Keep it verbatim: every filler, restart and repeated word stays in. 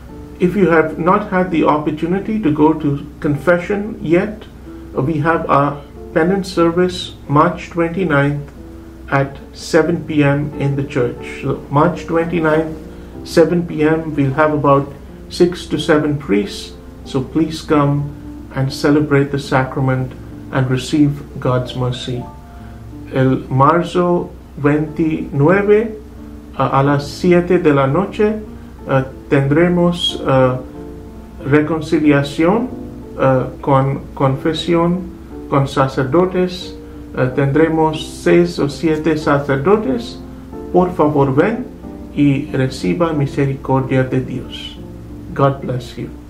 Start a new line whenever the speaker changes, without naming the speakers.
If you have not had the opportunity to go to confession yet, we have our penance service March twenty-ninth at seven p m in the church. So March twenty-ninth, seven p m we'll have about six to seven priests. So please come and celebrate the sacrament and receive God's mercy. El marzo veintinueve uh, a las siete de la noche uh, tendremos uh, reconciliación uh, con confesión con sacerdotes. Uh, tendremos seis o siete sacerdotes. Por favor, ven y reciba misericordia de Dios. God bless you.